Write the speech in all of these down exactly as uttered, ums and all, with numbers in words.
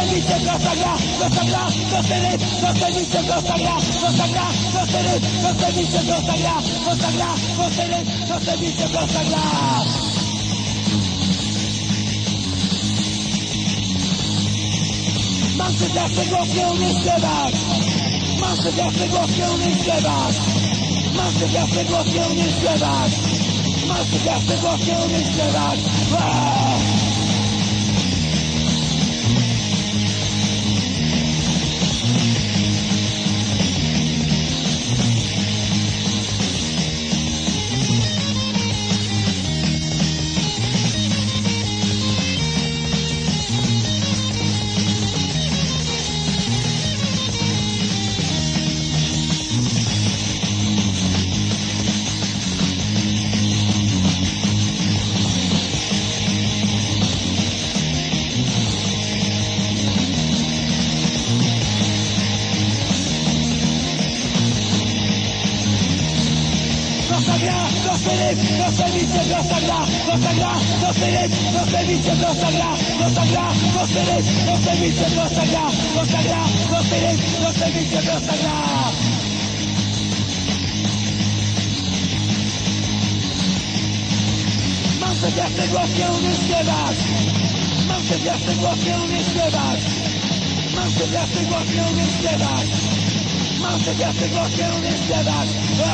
Zostawicie Gostagra, Gostagra, Gostyry, zostawicie Gostagra, Gostagra, Gostyry, zostawicie Gostagra, Gostagra, Gostyry, zostawicie Gostagra. Mam przywiasty głos, nie umiem śpiewać. Mam przywiasty głos, nie umiem śpiewać. Mam przywiasty głos, nie umiem śpiewać. Mam przywiasty głos, nie umiem śpiewać. Gostagra, Gostyry, zostawicie Gostagra, Gostagra, Gostyry, zostawicie Gostagra, Gostagra, Gostyry, zostawicie Gostagra, Gostagra, Gostyry, zostawicie Gostagra. Mam przepiasty głos, nie umiem śpiewać. Mam przepiasty głos, nie umiem śpiewać. Mam przepiasty głos, nie umiem śpiewać. Mam przepiasty głos, nie umiem śpiewać.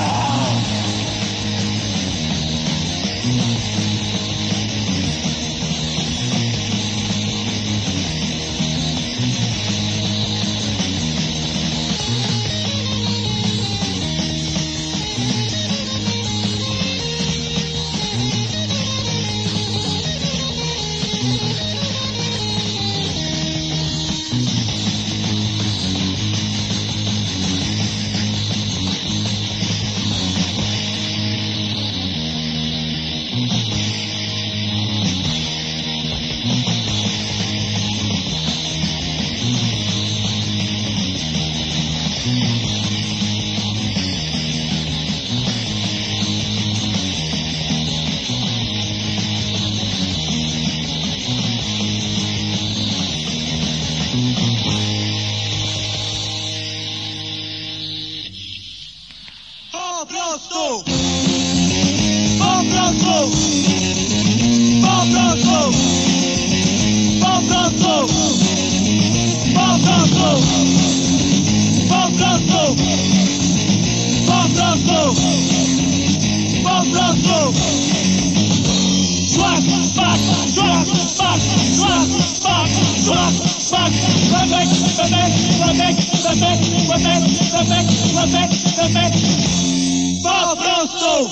Po prostu! Po prostu! Po prostu! Po prostu! Po prostu! Po prostu! Po prostu! Po prostu! Szlak, spak, szlak, spak, szlak, spak, szlak, spak, łapek, łapek, łapek, łapek, łapek, łapek, łapek, łapek. Po prostu!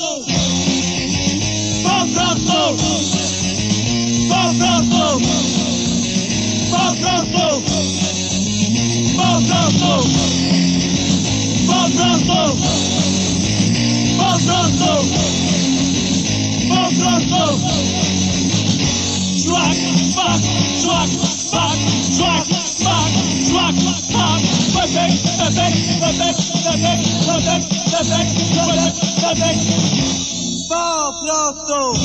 Po prostu! Po prostu! Po prostu! Po prostu! Po prostu! Po prostu! Po prostu! Szlak, spak, szlak, spak, szlak, spak, szlak, spak, łapek, łapek, łapek, łapek, łapek, łapek, łapek, łapek. Po prostu!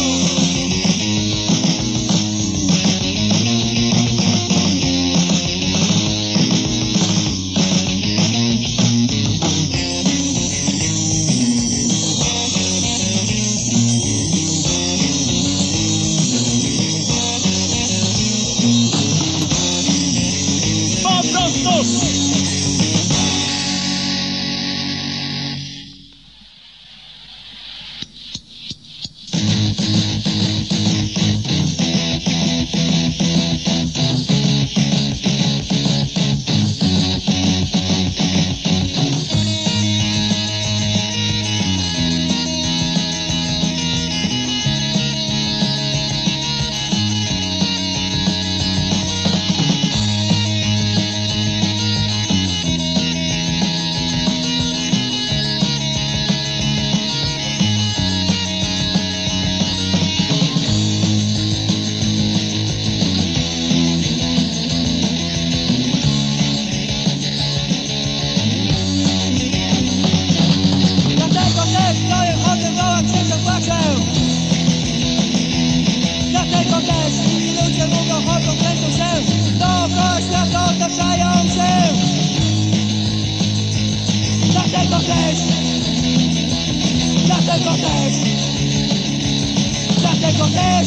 Dlatego też, dlatego też, dlatego też.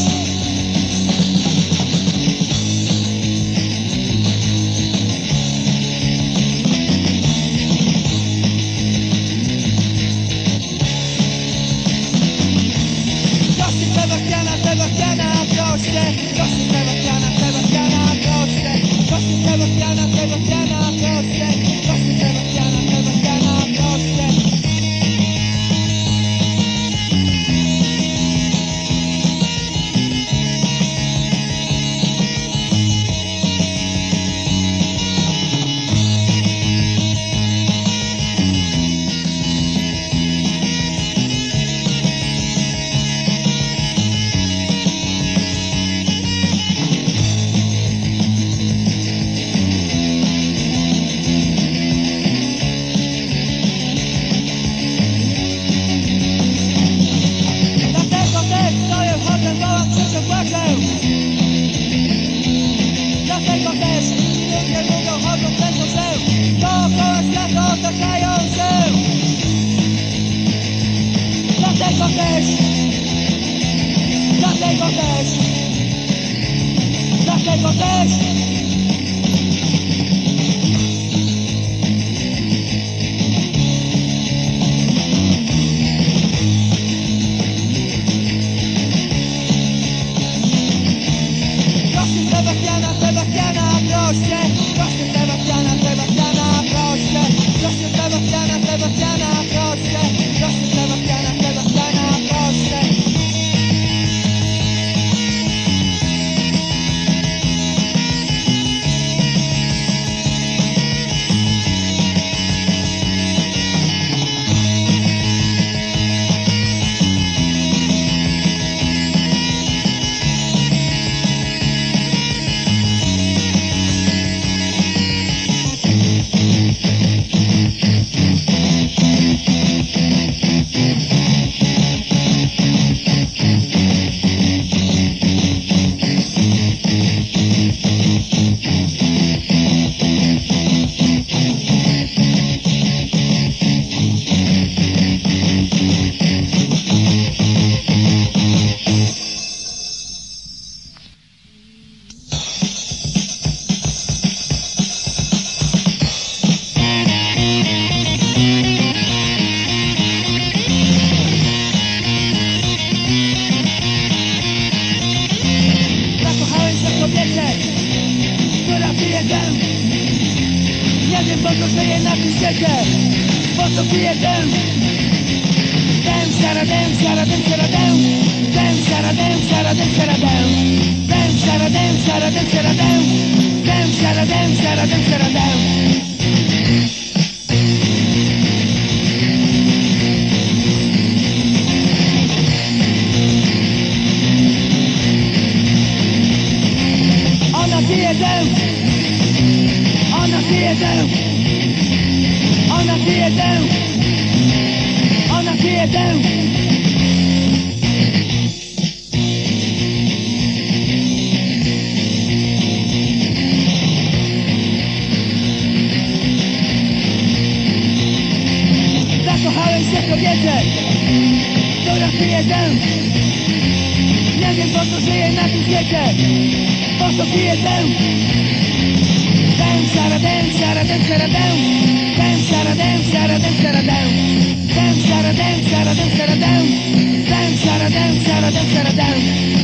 Sebastiana, Sebastiana, proszę, proszę Sebastiana, Sebastiana, proszę, proszę Sebastiana, Sebastiana, proszę, proszę Sebastiana, Sebastiana, proszę. Dlatego też ludzie mówią, chodzą tędy się, dookoła świata otaczają się. Dlatego też, dlatego też, dlatego też. Sebastiana, Sebastiana, proszę, proszę Sebastiana, Sebastiana, proszę, proszę Sebastiana, Sebastiana, proszę, proszę Sebastiana, Sebastiana, proszę. Która pije dym. Nie wiem, po co żyję na tym świecie. Po co pije dym. Dym, siara, dym, siara, dym, siara, dym. Dym, siara, dym, siara, dym, siara, dym. Dym, siara, dym, siara, dym, siara, dym. Dym, siara, dym, siara, dym, siara, dym. Ona pije dym. Ona pije dym. Ona pije dym. Ona pije dym. Zakochałem się w kobiecie, która pije dym. Nie wiem, po co żyję na tym świecie. Po co pije dym. Dym, siara, dym, siara, dym, siara, dym. Dym, siara, dym, siara, dym, siara, dym. Dym, siara, dym, siara, dym, siara, dym. Dym, siara, dym, siara, dym, siara, dym.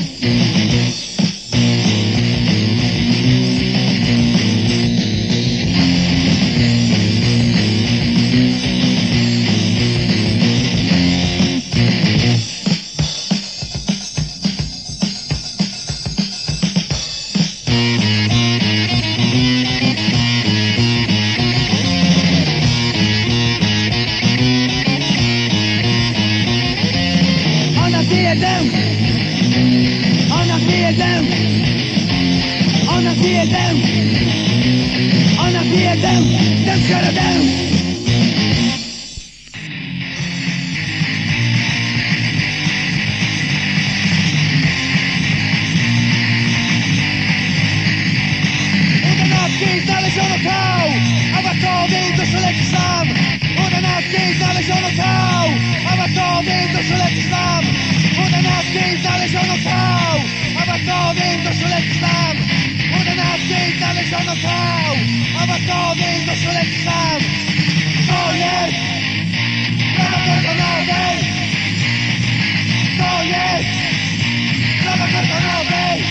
Ona pije dym. Ona pije dym. Ona pije dym. Ona pije dym. Dym, siara, dym. Udanawki znaleziono kał, a wartowy to leci sam. Udanawki Abakowy koszulek sam, udenackiej znaleziono kał. Abakowy koszulek sam, to jest prawa kordonowej. To jest prawa kordonowej.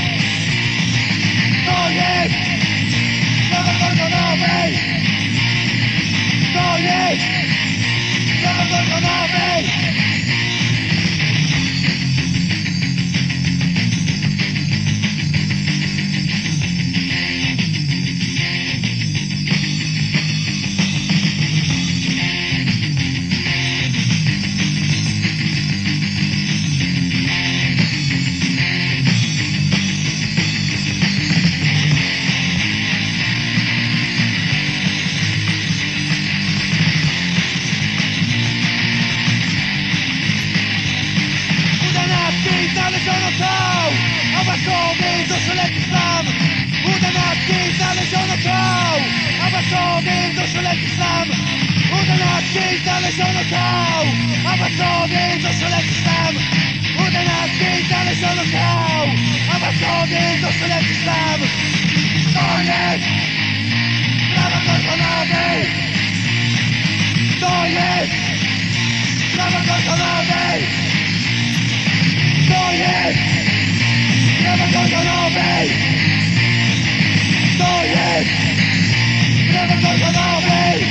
To jest prawa kordonowej. To jest prawa kordonowej. Znaleziono kał, Abakowy koszulek sam. Udenackiej znaleziono kał, Abakowy koszulek sam. Udenackiej znaleziono kał, Abakowy koszulek sam. Udenackiej znaleziono kał, Abakowy koszulek sam. To jest prawa kordonowej. To jest prawa kordonowej. To jest prawa kordonowej. To jest prawa kordonowej.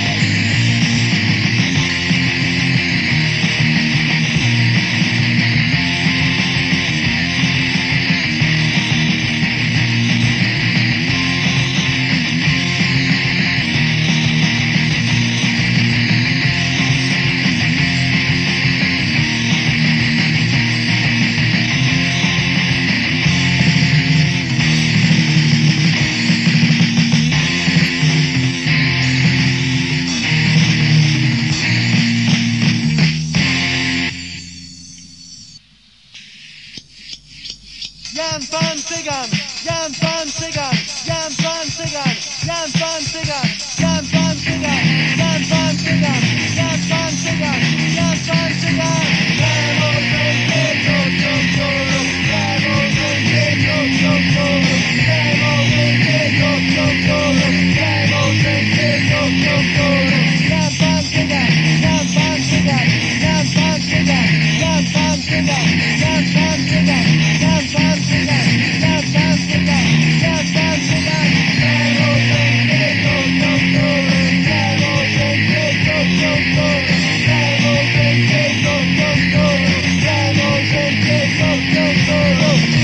Jan pan Cygan, Jan pan Cygan, Jan pan Cygan, Jan pan Cygan, Jan pan Cygan, Jan pan Cygan, Jan pan Cygan, Jan pan Cygan. Lewo rękiego ciągolu, lewo rękiego ciągolu, lewo rękiego ciągolu, lewo rękiego ciągolu. Jan pan Cygan, Jan pan Cygan, Jan pan Cygan, Jan pan Cygan, Jan pan Cygan, Jan pan Cygan. Jan pan Cygan, Jan pan Cygan, lewo rękiego ciągolu, lewo rękiego ciągolu, lewo rękiego ciągolu, lewo rękiego ciągolu.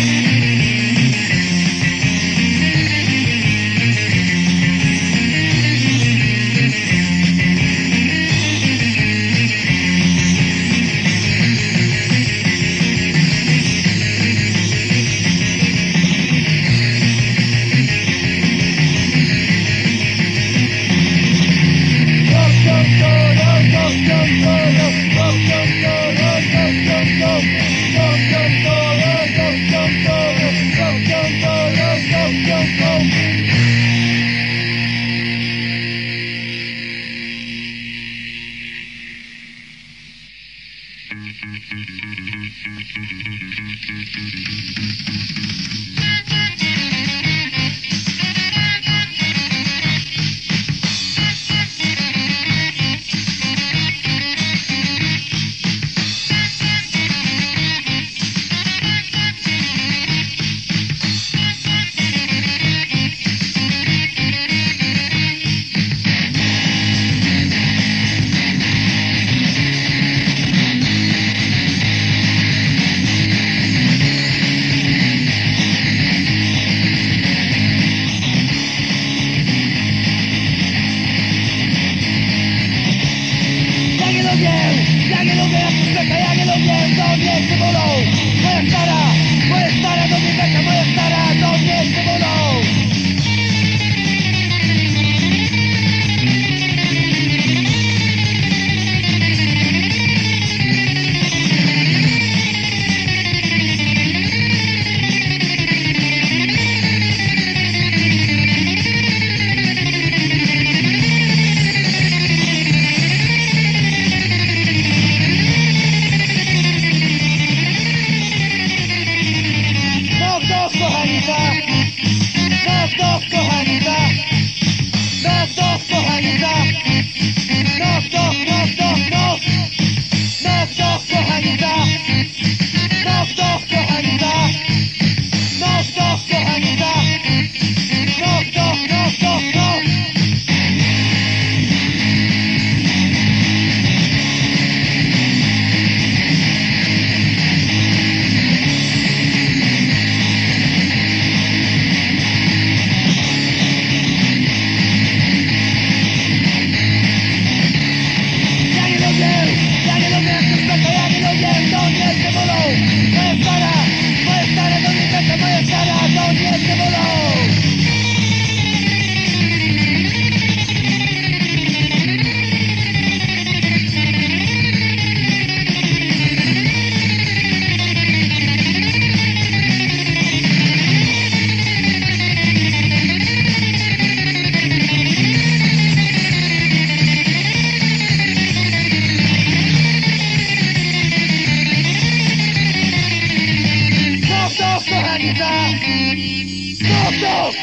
Polska! Stop, stop!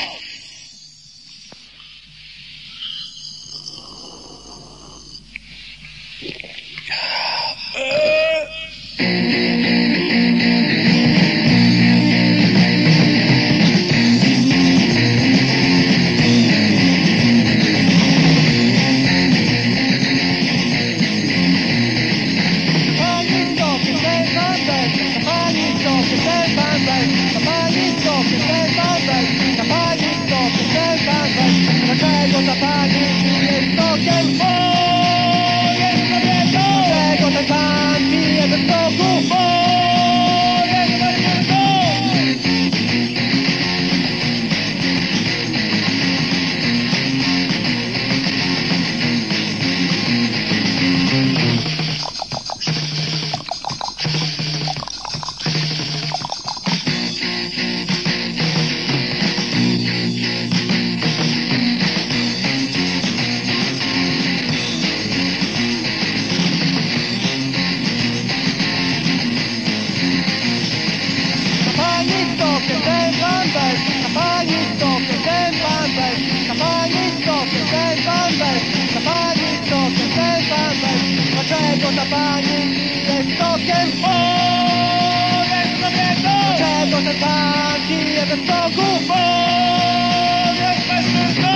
Dlaczego ta pani jest tokiem? O, jest kobietą! Dlaczego ten pan pije bez stoku? O, jest kobietą! Dlaczego ta pani jest stokiem? O, jest kobietą! Dlaczego ten pan pije bez stoku? O, jest mężczyzną!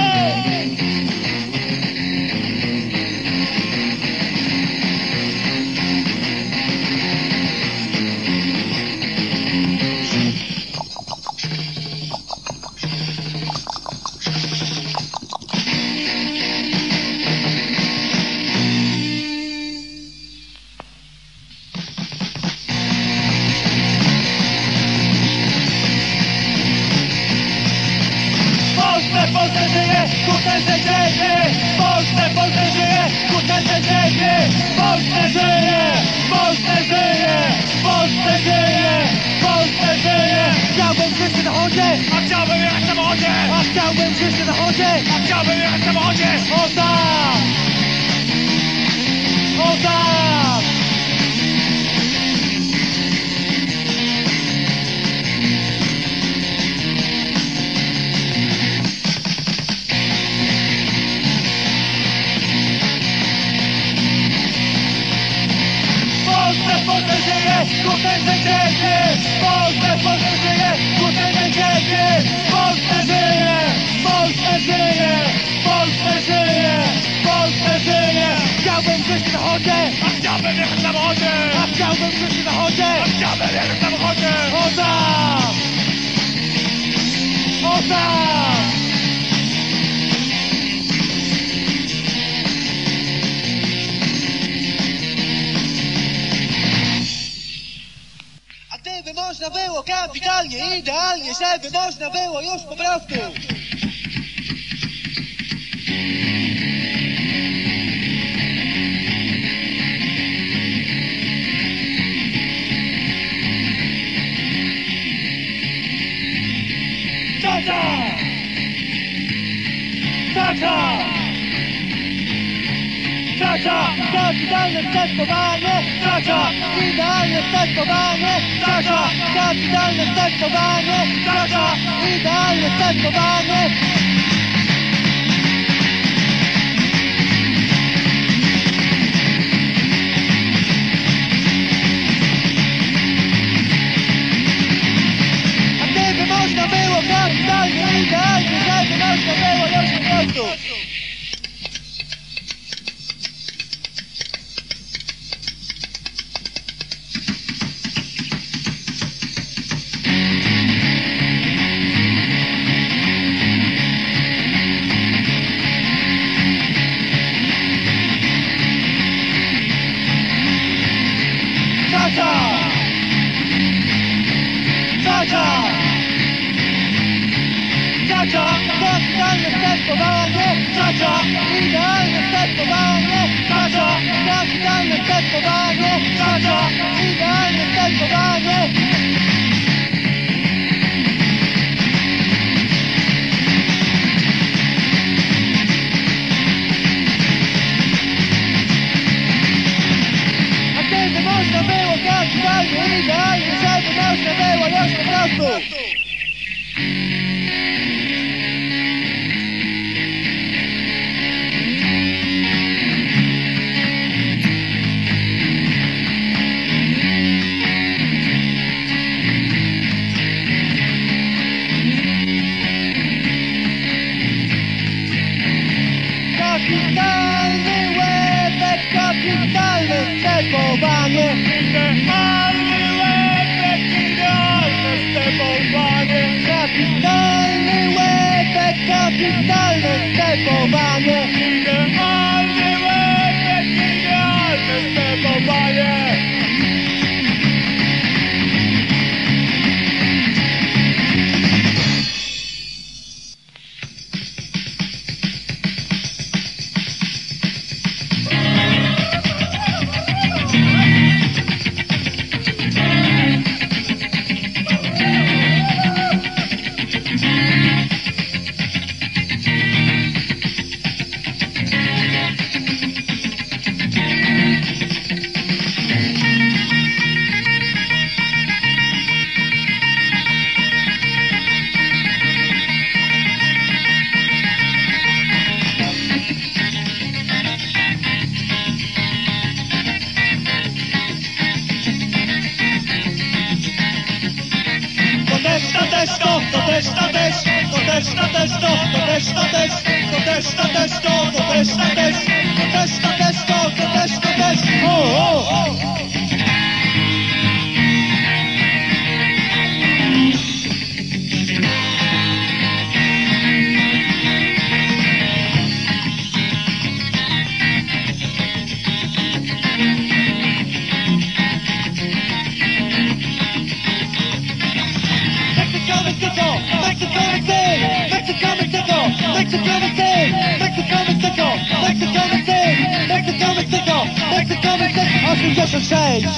W Polsce żyje, kutence dzieje! W Polsce, w Polsce żyje, kutence dzieje! W Polsce żyje, w Polsce żyje! W Polsce żyje, w Polsce żyje! Chciałbym żyć na chodzie, a chciałbym jechać w samochodzie! A chciałbym żyć na chodzie, a chciałbym jechać w samochodzie! O tak! O tak! W Polsce żyje, kutence dzieje! W Polsce, w Polsce żyje, kutence dzieje! W Polsce żyje, w Polsce żyje! W Polsce żyje, w Polsce żyje! Chciałbym żyć na chodzie, a chciałbym jechać w samochodzie! A chciałbym żyć na chodzie, a chciałbym jechać w samochodzie! O tak! O tak! Gdyby można było kapitalnie, idealnie, żeby można było już po prostu. Tata! Tata! Tata! Kapitalne testowanie! Tata! Idealne testowanie! Tata! Kapitalne testowanie! Tata! Idealne testowanie! A gdyby można było kapitalnie, idealnie, żeby można było już po prostu. Tata! Tata! Tata! Kapitalne testowanie! Tata! Idealne testowanie! Tata! Kapitalne testowanie! Tata! Idealne testowanie! A gdyby można było kapitalnie, idealnie, żeby można było już po prostu. Kapitalny łebek, kapitalne stepowanie. Idealny łebek, idealne stepowanie. Kapitalny łebek, kapitalne stepowanie. Idealny łebek, idealne stepowanie. To też, to też, to też, to też, to też, to też, to też, to też, to też, to to też, to też, to też, to też, to to też, to też, o, o, o. Mexico, Mexico, Mexico, Mexico, Mexico, Mexico, Mexico, Mexico, Mexico, Mexico, Mexico, osiemdziesiąt sześć.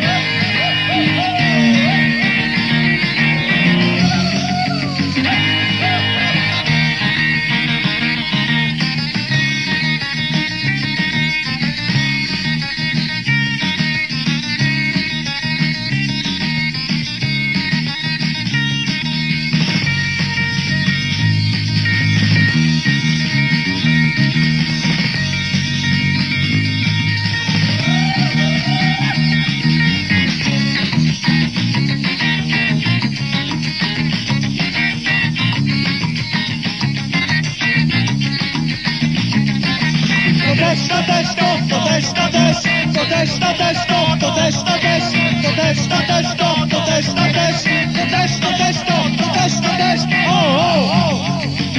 To też, to też, to też, to też, to też, to też, to też, to też, to też, to też, to też, to też, to też, to też, to też, o, o, o.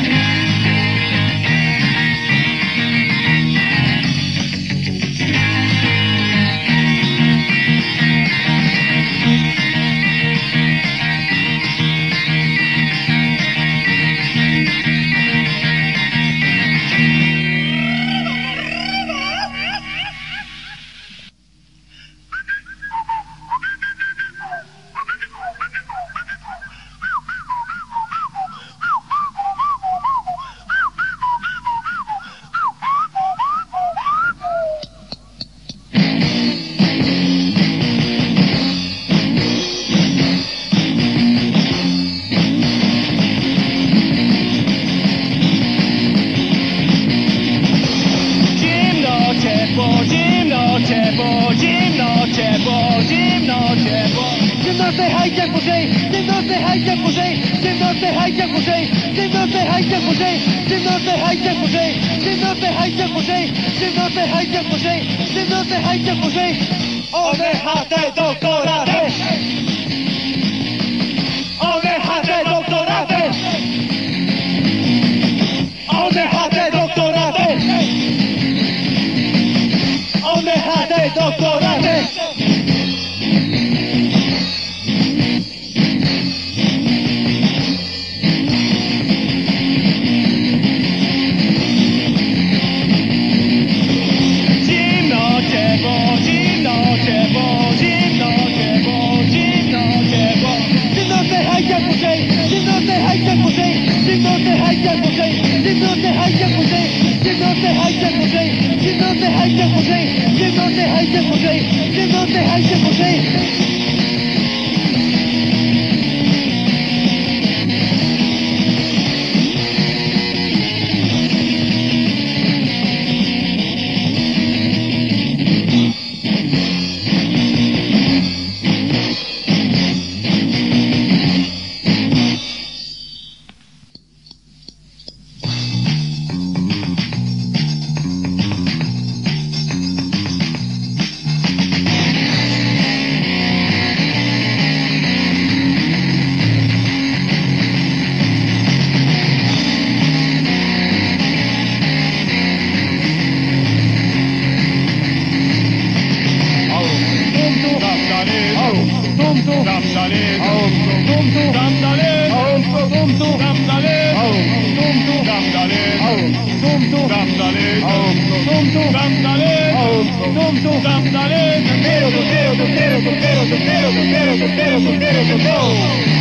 Zimnoty hajdziak murzej, zimnoty hajdziak murzej, zimnoty hajdziak murzej, zimnoty hajdziak murzej, zimnoty hajdziak murzej, zimnoty hajdziak murzej, zimnoty hajdziak murzej, zimnoty hajdziak murzej. One hate doktoraty, one hate doktoraty, one hate doktoraty, one hate doktoraty. Zimnoty hajdziak murzej, zimnoty hajdziak murzej, zimnoty hajdziak murzej, zimnoty hajdziak murzej, zimnoty hajdziak murzej, zimnoty hajdziak murzej. Gamdale, Soltero, soltero, soltero, soltero, soltero, soltero, soltero, soltero, soltero.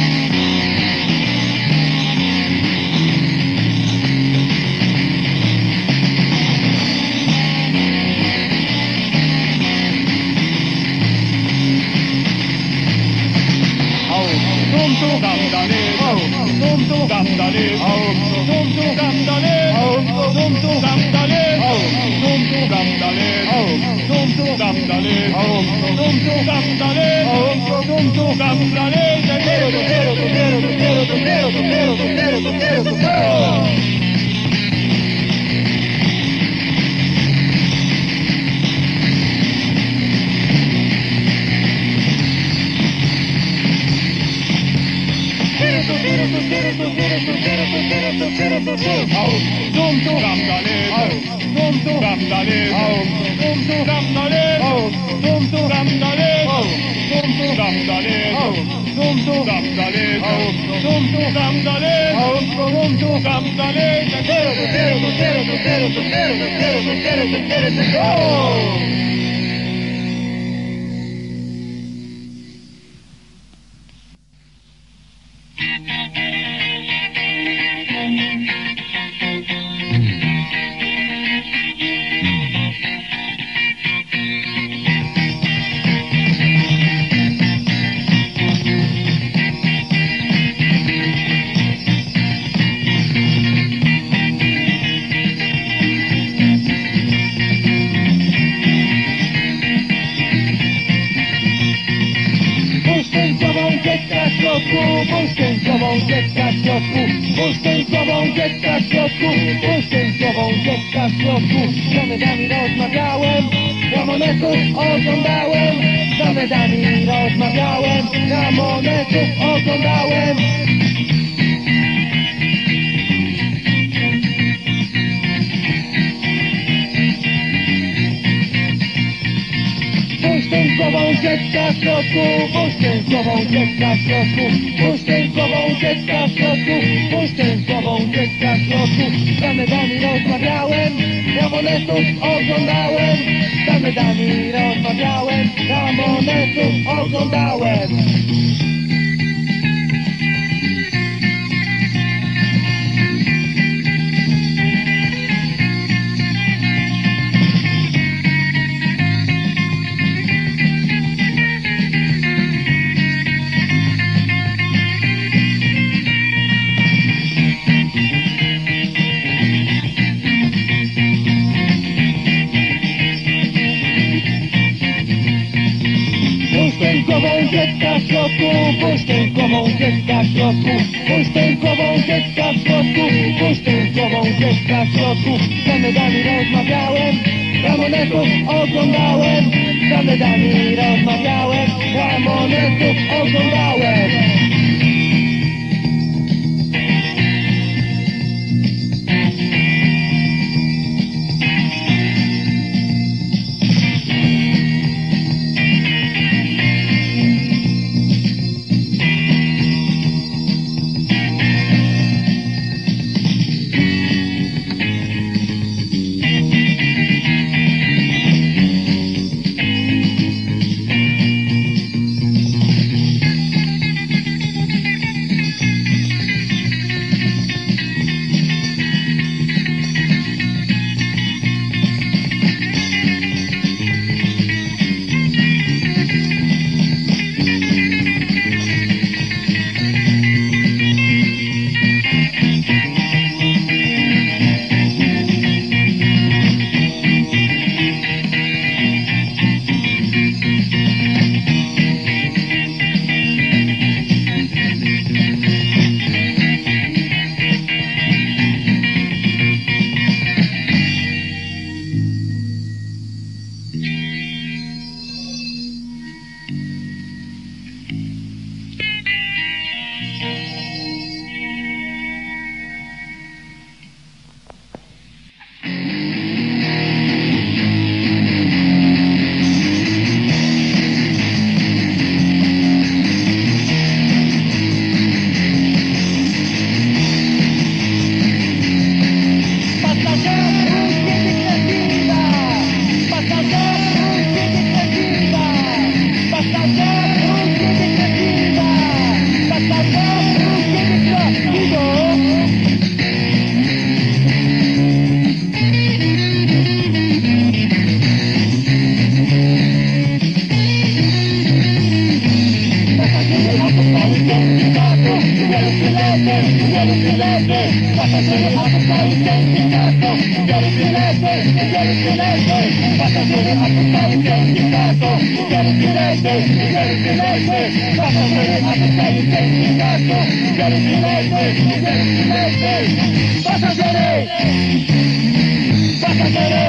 wielki lety, wielki lety, pasażery opuszczają dzięki kartą. Wielki lety, wielki lety, pasażery opuszczają dzięki kartą. Wielki lety, wielki lety, pasażery opuszczają dzięki kartą. Wielki lety, wielki lety, pasażery, pasażery,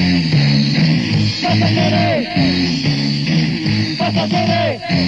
pasażery, pasażery.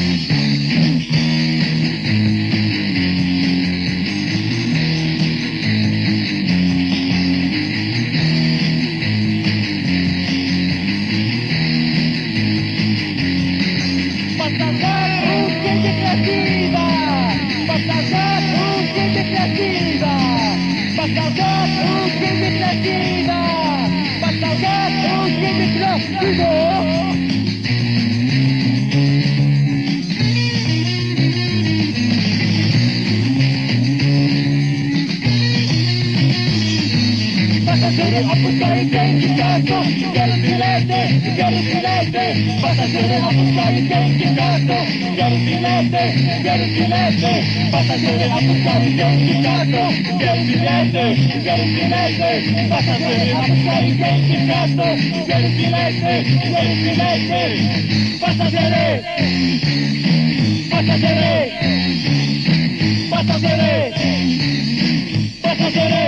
Pasażery opuszczają dzięki kartą. Wielki lety, wielki lety, pasażery opuszczają dzięki kartą. Wielki lety, wielki lety, pasażery opuszczają dzięki kartą. Wielki lety, wielki lety, pasażery opuszczają dzięki kartą. Wielki lety, wielki lety, pasażery, pasażery, pasażery, pasażery.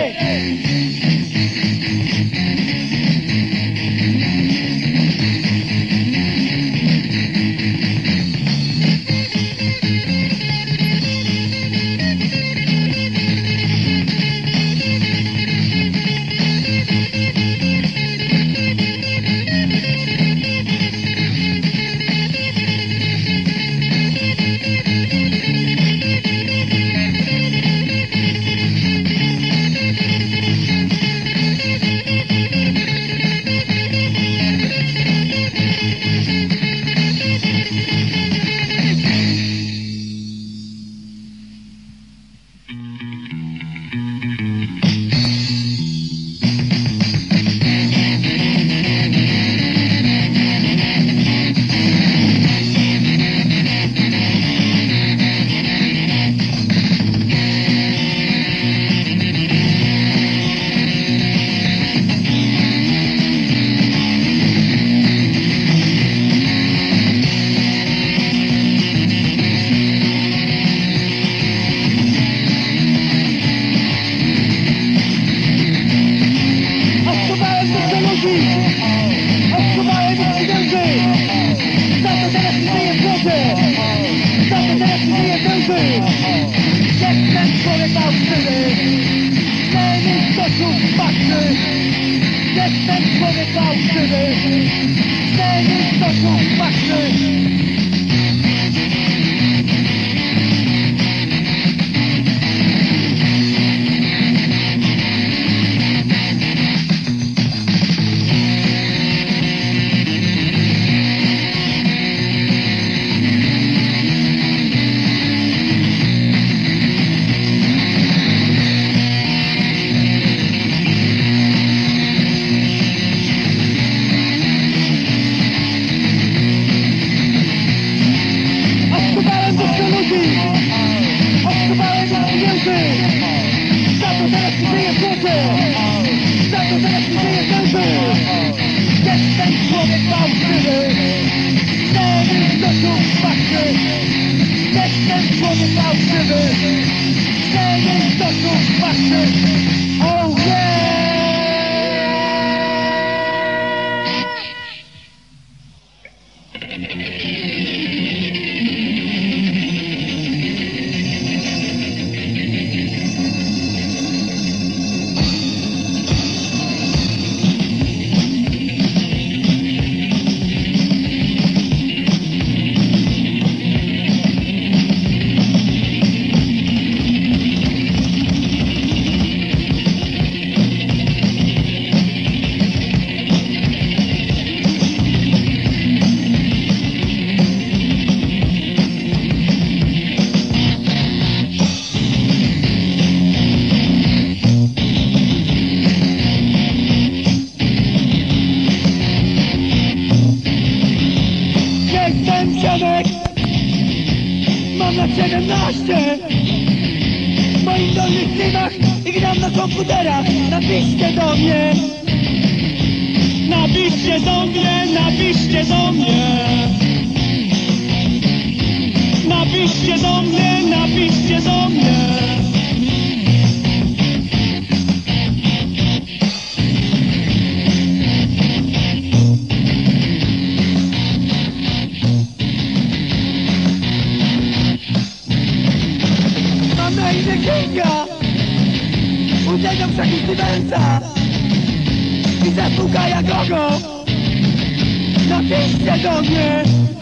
Jestem człowiek fałszywy, zmienić stosunku fakty. Odczuwałem ich pieniędzy. Za to teraz mi żyje złoty. Za to teraz mi żyje zęby. Jestem człowiek fałszywy, zmienić stosunku fakty. Jestem człowiek fałszywy, zmienić stosunku fakty. Oh yeah! Mam lat siedemnaście, swoich dolnych klimach i gram na komputerach. Napiszcie do mnie. Napiszcie do mnie, napiszcie do mnie. Napiszcie do mnie, napiszcie do mnie. Mam na imię Kinga. Uwielbiam szachy Stevensa i zespół Kaja Gogo. Napiszcie do mnie.